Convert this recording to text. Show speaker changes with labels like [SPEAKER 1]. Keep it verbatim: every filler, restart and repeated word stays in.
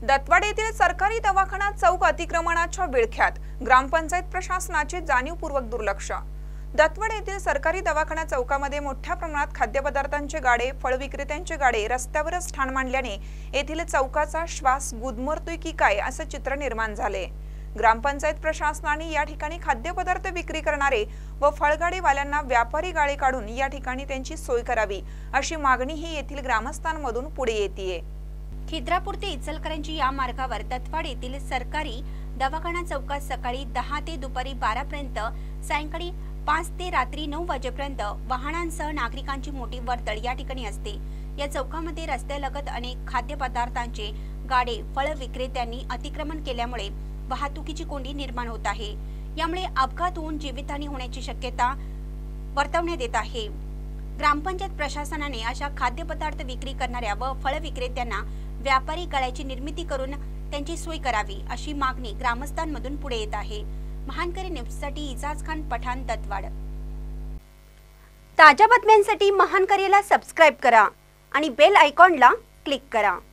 [SPEAKER 1] दत्तवाड येथील सरकारी दवाखाना चौक अतिक्रमणाच्या विळख्यात, ग्रामपंचायत प्रशासनाचे जाणीवपूर्वक दुर्लक्ष। दत्तवाड येथील सरकारी दवाखाना चौकामध्ये मोठ्या प्रमाणात खाद्यपदार्थांचे गाडे, फळ विक्रेत्यांचे गाडे रस्त्यावरच ठाण मांडल्याने येथील चौकाचा श्वास गुदमरतोय की काय असे चित्र निर्माण झाले। ग्रामपंचायत प्रशासनाने या ठिकाणी खाद्यपदार्थ विक्री करणारे व फळगाडीवाल्यांना व्यापारी गाळे काढून या ठिकाणी त्यांची सोय करावी अशी मागणी ही येथील ग्रामस्थांमधून पुढे येतेय।
[SPEAKER 2] खिद्रापूर ते इचलकरंजी या मार्गावर दत्तवाड येथील सरकारी दवाखाना चौकात सकाळी दहा ते दुपारी बारा पर्यंत, सायंकाळी पाच ते रात्री नऊ वाजेपर्यंत वाहनांसह नागरिकांची मोठी वर्दळ या ठिकाणी असते। या चौकामध्ये रस्त्यालगत अनेक खाद्यपदार्थांचे गाडे, फळ विक्रेत्यांनी अतिक्रमण केल्यामुळे वाहतुकीची कोंडी निर्माण होत आहे। यामुळे अपघात होऊन जीवितहानी होण्याची शक्यता वर्तवण्यात येत आहे। ग्रामपंचायत प्रशासनाने अशा खाद्यपदार्थ विक्री करणाऱ्या व फळ विक्रेत्यांना व्यापारी गाळ्याची निर्मिती करून त्यांची सोय करावी अशी मागणी ग्रामस्थांमधून पुढे येत आहे। महानकरी न्यूजसाठी इजाज खान पठाण, दत्तवाड। ताज्या बातम्यांसाठी महानकरीला सबस्क्राइब करा आणि बेल आयकॉनला क्लिक करा।